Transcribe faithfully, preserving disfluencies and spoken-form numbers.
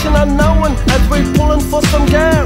direction unknown as we pulling for some gas.